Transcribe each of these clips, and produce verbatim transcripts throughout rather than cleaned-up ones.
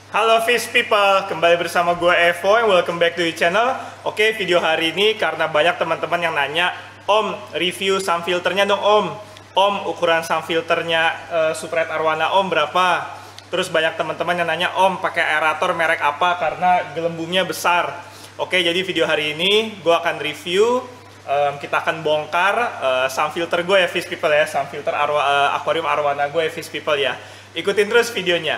Halo Fish People, kembali bersama gue Evo and welcome back to the channel. Oke, video hari ini karena banyak teman-teman yang nanya, Om, review sun filternya dong Om. Om, ukuran sun filternya uh, Suprete Arowana Om berapa? Terus banyak teman-teman yang nanya, Om, pakai aerator merek apa karena gelembungnya besar. Oke, jadi video hari ini gue akan review, um, kita akan bongkar uh, sun filter gue ya Fish People ya, sun filter Arwa, uh, akuarium Arowana gue ya Fish People ya. Ikutin terus videonya.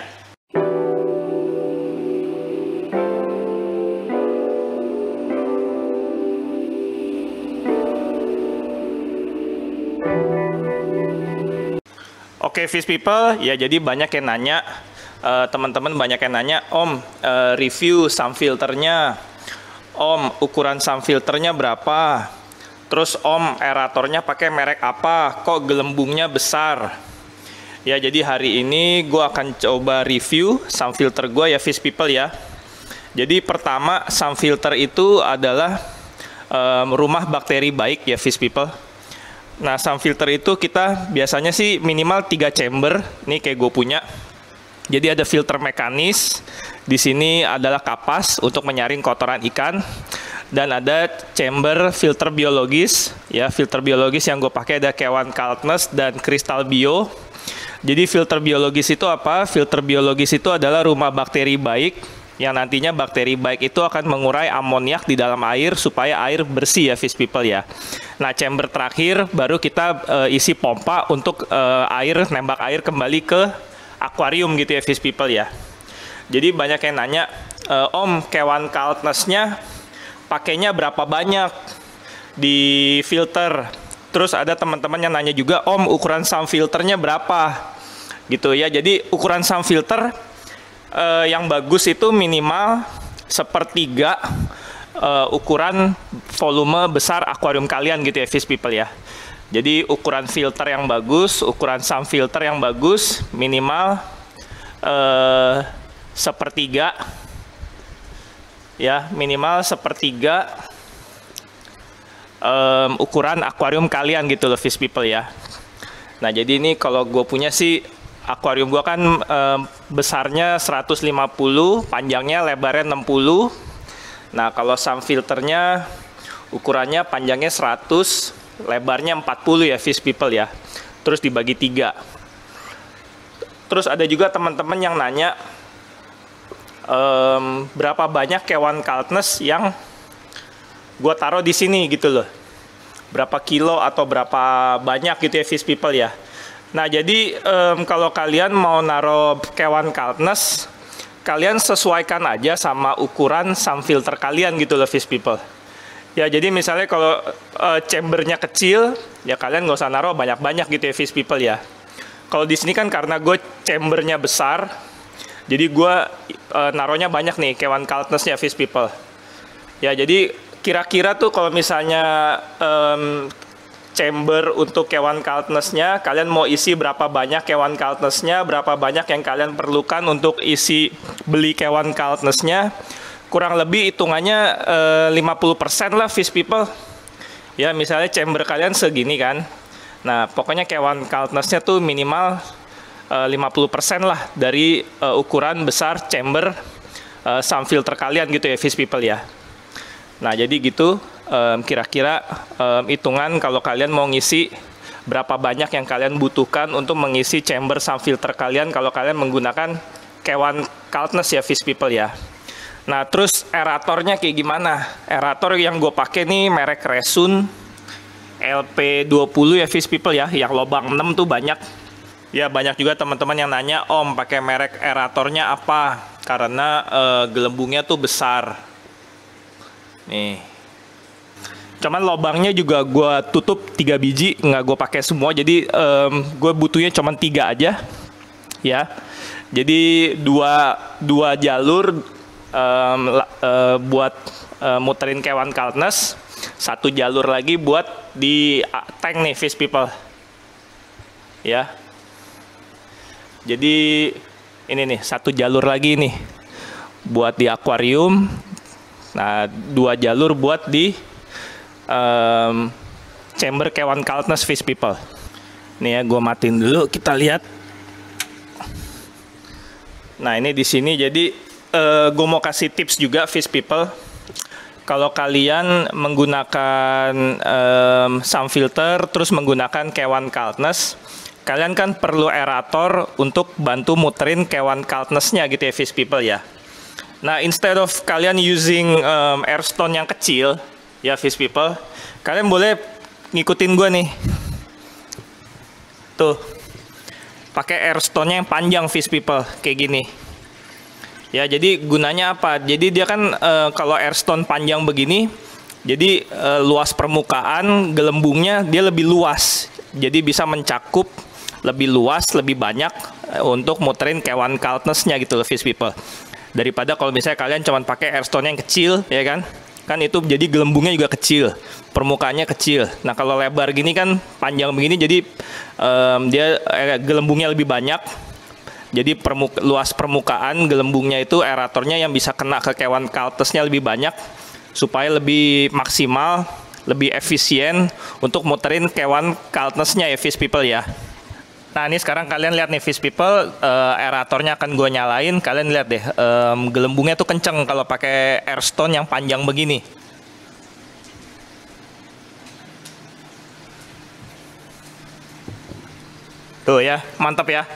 Oke, Fish People, ya jadi banyak yang nanya, teman-teman uh, banyak yang nanya, Om, uh, review sun filternya, Om, ukuran sun filternya berapa, terus Om, aeratornya pakai merek apa, kok gelembungnya besar. Ya, jadi hari ini gue akan coba review sun filter gue ya Fish People ya. Jadi pertama, sun filter itu adalah um, rumah bakteri baik ya Fish People. Nah, sun filter itu kita biasanya sih minimal tiga chamber. Nih kayak gue punya. Jadi ada filter mekanis. Di sini adalah kapas untuk menyaring kotoran ikan. Dan ada chamber filter biologis. Ya, filter biologis yang gue pakai ada Kewan Kaltness dan Crystal Bio. Jadi filter biologis itu apa? Filter biologis itu adalah rumah bakteri baik. Yang nantinya bakteri baik itu akan mengurai amoniak di dalam air supaya air bersih ya Fish People ya. Nah, chamber terakhir baru kita uh, isi pompa untuk uh, air, nembak air kembali ke akuarium gitu ya Fish People ya. Jadi banyak yang nanya, e, Om, Kewan Kaltness-nya pakainya berapa banyak di filter? Terus ada teman-teman yang nanya juga, Om, ukuran sun filternya berapa? Gitu ya. Jadi ukuran sun filter uh, yang bagus itu minimal sepertiga uh, ukuran volume besar akuarium kalian gitu ya Fish People ya. Jadi ukuran filter yang bagus, ukuran sun filter yang bagus minimal uh, sepertiga ya, minimal sepertiga um, ukuran akuarium kalian gitu loh Fish People ya. Nah, jadi ini kalau gue punya sih akuarium gua kan eh, besarnya seratus lima puluh, panjangnya lebarnya enam puluh. Nah, kalau sun filternya ukurannya panjangnya seratus, lebarnya empat puluh ya Fish People ya. Terus dibagi tiga. Terus ada juga teman-teman yang nanya um, berapa banyak Kewan Kaltness yang gua taruh di sini gitu loh. Berapa kilo atau berapa banyak gitu ya Fish People ya. Nah, jadi um, kalau kalian mau naruh Kewan Kaltness, kalian sesuaikan aja sama ukuran sun filter kalian gitu loh Fish People. Ya, jadi misalnya kalau uh, chambernya kecil, ya kalian nggak usah naruh banyak-banyak gitu ya Fish People ya. Kalau di sini kan karena gue chambernya besar, jadi gue uh, naruhnya banyak nih Kewan Kaltness ya Fish People. Ya, jadi kira-kira tuh kalau misalnya um, chamber untuk Kewan Kaltness-nya, kalian mau isi berapa banyak Kewan Kaltness-nya, berapa banyak yang kalian perlukan untuk isi beli Kewan Kaltness-nya, kurang lebih hitungannya eh, lima puluh persen lah Fish People. Ya, misalnya chamber kalian segini kan. Nah, pokoknya Kewan Kaltness-nya tuh minimal eh, lima puluh persen lah dari eh, ukuran besar chamber eh, sun filter kalian gitu ya Fish People ya. Nah, jadi gitu kira-kira um, um, hitungan kalau kalian mau ngisi berapa banyak yang kalian butuhkan untuk mengisi chamber sun filter kalian kalau kalian menggunakan Kewan Kaltness ya Fish People ya. Nah, terus aeratornya kayak gimana? Aerator yang gue pakai nih merek Resun L P dua puluh ya Fish People ya, yang lubang enam tuh banyak. Ya, banyak juga teman-teman yang nanya, Om, pakai merek aeratornya apa? Karena uh, gelembungnya tuh besar. Nih. Cuman lubangnya juga gue tutup tiga biji, nggak gue pakai semua. Jadi um, gue butuhnya cuman tiga aja, ya. Jadi dua dua jalur um, uh, buat uh, muterin Kewan Kaltness, satu jalur lagi buat di tank nih Fish People, ya. Jadi ini nih satu jalur lagi nih buat di akuarium. Nah, dua jalur buat di Um, chamber Kewan Kaltness Fish People. Nih ya, gue matiin dulu, kita lihat. Nah ini di sini jadi uh, gue mau kasih tips juga fish people. Kalau kalian menggunakan um, sound filter terus menggunakan K satu Coldness, kalian kan perlu aerator untuk bantu muterin K satu Coldness-nya gitu ya fish people ya. Nah instead of kalian using um, airstone yang kecil ya fish people, kalian boleh ngikutin gue nih. Tuh, pakai airstone-nya yang panjang fish people kayak gini. Ya, jadi gunanya apa? Jadi dia kan e, kalau airstone panjang begini, jadi e, luas permukaan gelembungnya dia lebih luas. Jadi bisa mencakup lebih luas, lebih banyak e, untuk muterin K satu Coldness-nya gitu loh fish people. Daripada kalau misalnya kalian cuma pakai airstone yang kecil, ya kan? Kan itu jadi gelembungnya juga kecil, permukaannya kecil. Nah, kalau lebar gini kan panjang begini jadi e, dia e, gelembungnya lebih banyak. Jadi permuka, luas permukaan gelembungnya itu aeratornya yang bisa kena ke K satu Coldness-nya lebih banyak supaya lebih maksimal, lebih efisien untuk muterin K satu Coldness-nya ya fish people ya. Nah ini sekarang kalian lihat nih fish people, uh, aeratornya akan gue nyalain. Kalian lihat deh, um, gelembungnya tuh kenceng kalau pakai airstone yang panjang begini. Tuh ya, mantap ya.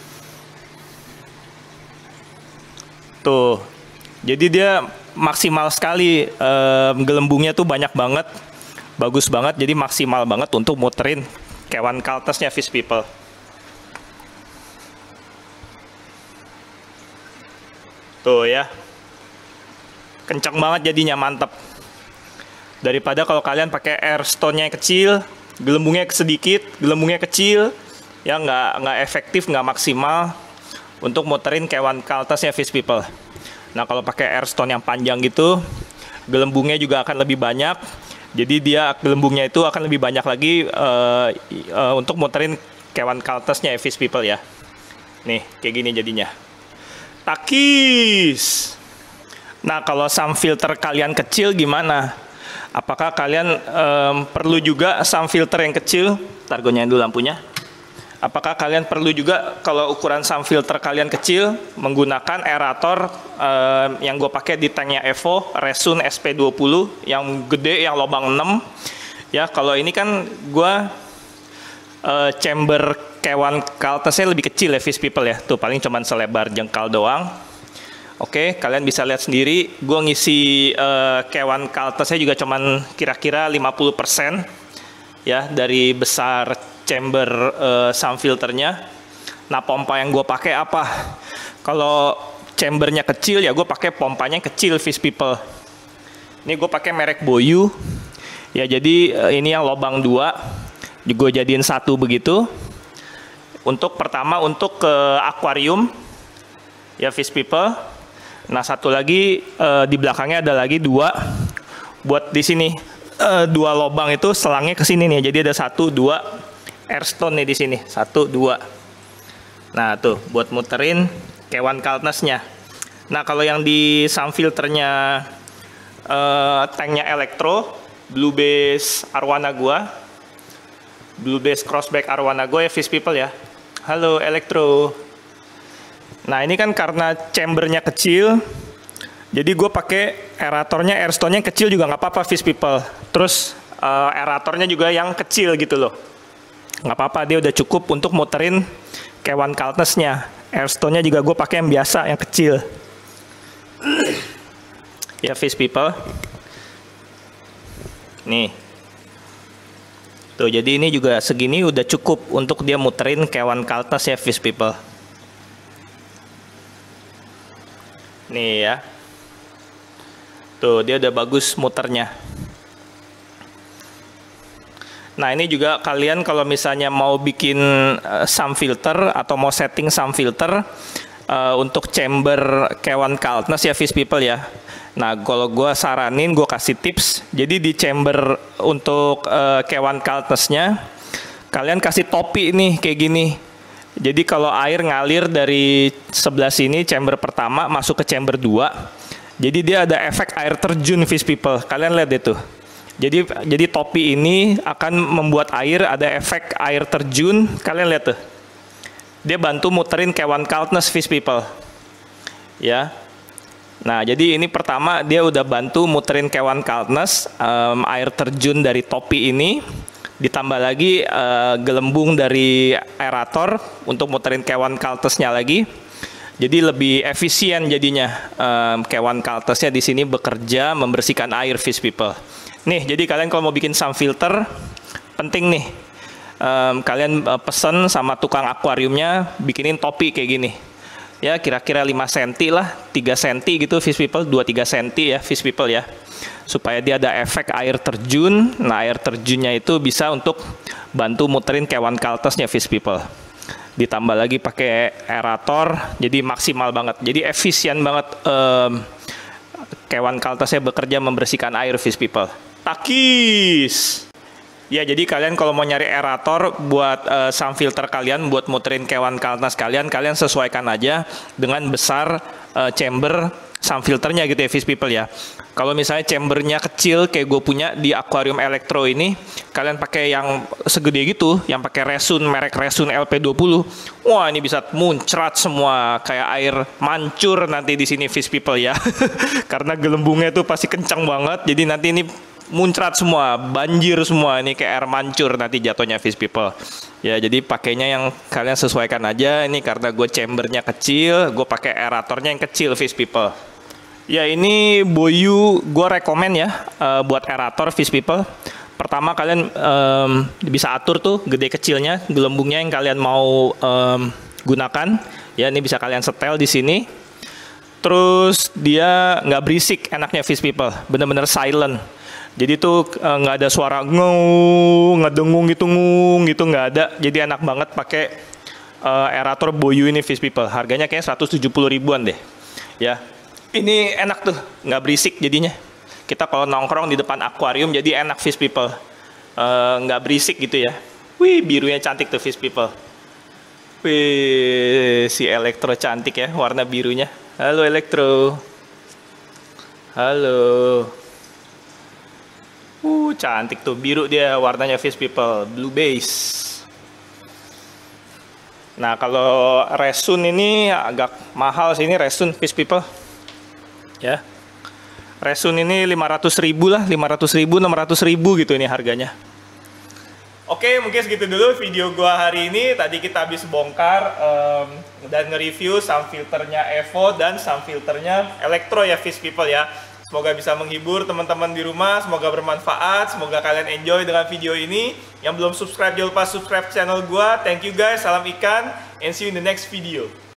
Tuh, jadi dia maksimal sekali, um, gelembungnya tuh banyak banget, bagus banget, jadi maksimal banget untuk muterin K satu Coldness-nya fish people. Tuh ya, kencang banget jadinya, mantap. Daripada kalau kalian pakai airstone-nya yang kecil, gelembungnya sedikit, gelembungnya kecil, ya nggak nggak efektif, nggak maksimal untuk muterin K satu Coldness-nya fish people. Nah kalau pakai airstone yang panjang gitu, gelembungnya juga akan lebih banyak. Jadi dia gelembungnya itu akan lebih banyak lagi uh, uh, untuk muterin K satu Coldness-nya fish people ya. Nih kayak gini jadinya. Takis. Nah kalau sound filter kalian kecil gimana? Apakah kalian um, perlu juga sound filter yang kecil? Ntar gue nyalain dulu lampunya. Apakah kalian perlu juga kalau ukuran sound filter kalian kecil menggunakan aerator eh, yang gue pakai di tanknya Evo Resun S P dua puluh yang gede, yang lubang enam ya. Kalau ini kan gue eh, chamber K satu Coldness-nya lebih kecil ya fish people ya, tuh paling cuman selebar jengkal doang. Oke, kalian bisa lihat sendiri gue ngisi eh, K satu Coldness-nya juga cuman kira-kira lima puluh persen ya dari besar chamber uh, sound filternya. Nah pompa yang gue pakai apa? Kalau chambernya kecil ya gue pakai pompanya kecil fish people. Ini gue pakai merek Boyu. Ya jadi uh, ini yang lubang dua, gue jadiin satu begitu. Untuk pertama untuk ke akuarium ya fish people. Nah satu lagi uh, di belakangnya ada lagi dua buat di sini. Uh, dua lubang itu selangnya ke sini nih. Jadi ada satu, dua airstone nih di sini, satu, dua. Nah tuh buat muterin K satu Coldness-nya. Nah kalau yang di sound filternya uh, tanknya Elektro, Blue Base Arwana gua, Blue Base Crossback Arwana gua ya fish people ya. Halo Elektro. Nah ini kan karena chambernya kecil, jadi gue pakai aeratornya, airstone-nya kecil juga nggak apa-apa fish people. Terus uh, aeratornya juga yang kecil gitu loh. Nggak apa-apa, dia udah cukup untuk muterin K satu Coldness-nya. Airstone-nya juga gue pakai yang biasa, yang kecil. Ya fish people. Nih. Tuh jadi ini juga segini udah cukup untuk dia muterin K satu Coldness ya fish people. Nih ya. Tuh dia udah bagus muternya. Nah ini juga kalian kalau misalnya mau bikin uh, sound filter atau mau setting sound filter uh, untuk chamber K satu Coldness ya fish people ya. Nah kalau gue saranin, gue kasih tips. Jadi di chamber untuk uh, K satu Coldness-nya kalian kasih topi nih kayak gini. Jadi kalau air ngalir dari sebelah sini chamber pertama masuk ke chamber dua, jadi dia ada efek air terjun fish people. Kalian lihat itu. Jadi jadi topi ini akan membuat air ada efek air terjun. Kalian lihat tuh. Dia bantu muterin K satu Coldness fish people. Ya. Nah, jadi ini pertama dia udah bantu muterin kewan Kaltnesh, um, air terjun dari topi ini, ditambah lagi uh, gelembung dari aerator untuk muterin kewan Kaltnesh-nya lagi. Jadi lebih efisien jadinya um, kewan Kaltnesh-nya di sini bekerja membersihkan air, fish people. Nih, jadi kalian kalau mau bikin sun filter, penting nih, um, kalian uh, pesen sama tukang akuariumnya bikinin topi kayak gini. Ya kira-kira lima senti lah, tiga senti gitu fish people, dua sampai tiga senti ya fish people ya. Supaya dia ada efek air terjun. Nah, air terjunnya itu bisa untuk bantu muterin kewan Kaltnesh-nya fish people. Ditambah lagi pakai aerator, jadi maksimal banget. Jadi efisien banget um, kewan Kaltnesh-nya bekerja membersihkan air fish people. Takis. Ya, jadi kalian kalau mau nyari aerator buat uh, sun filter kalian, buat muterin kewan Kaltnesh kalian, kalian sesuaikan aja dengan besar uh, chamber sun filternya gitu ya, fish people ya. Kalau misalnya chambernya kecil kayak gue punya di akuarium elektro ini, kalian pakai yang segede gitu, yang pakai Resun, merek Resun L P dua puluh. Wah, ini bisa muncrat semua kayak air mancur nanti di sini fish people ya. Karena gelembungnya tuh pasti kencang banget, jadi nanti ini muncrat semua, banjir semua, ini kayak air mancur nanti jatuhnya fish people. Ya, jadi pakainya yang kalian sesuaikan aja. Ini karena gue chambernya kecil, gue pakai aeratornya yang kecil fish people. Ya, ini Boyu gue rekomen ya uh, buat aerator fish people. Pertama kalian um, bisa atur tuh gede kecilnya, gelembungnya yang kalian mau um, gunakan. Ya, ini bisa kalian setel di sini. Terus dia nggak berisik, enaknya fish people, bener-bener silent. Jadi tuh nggak uh, ada suara ngau, ngedengung gitu, ngung gitu, nggak ada. Jadi enak banget pakai uh, aerator Boyu ini fish people. Harganya kayak seratus tujuh puluh ribuan deh. Ya, ini enak tuh, nggak berisik jadinya. Kita kalau nongkrong di depan akuarium jadi enak fish people, uh, nggak berisik gitu ya. Wih, birunya cantik tuh fish people. Wih, si Elektro cantik ya, warna birunya. Halo Elektro. Halo. Uh, cantik tuh, biru dia warnanya fish people, blue base. Nah, kalau Resun ini agak mahal sih, ini Resun fish people. Ya. Resun ini lima ratus ribu lah, lima ratus ribu, enam ratus ribu gitu ini harganya. Oke, mungkin segitu dulu video gua hari ini. Tadi kita habis bongkar um, dan nge-review sun filternya Evo dan sun filternya Elektro ya fish people ya. Semoga bisa menghibur teman-teman di rumah, semoga bermanfaat, semoga kalian enjoy dengan video ini. Yang belum subscribe, jangan lupa subscribe channel gua. Thank you guys, salam ikan, and see you in the next video.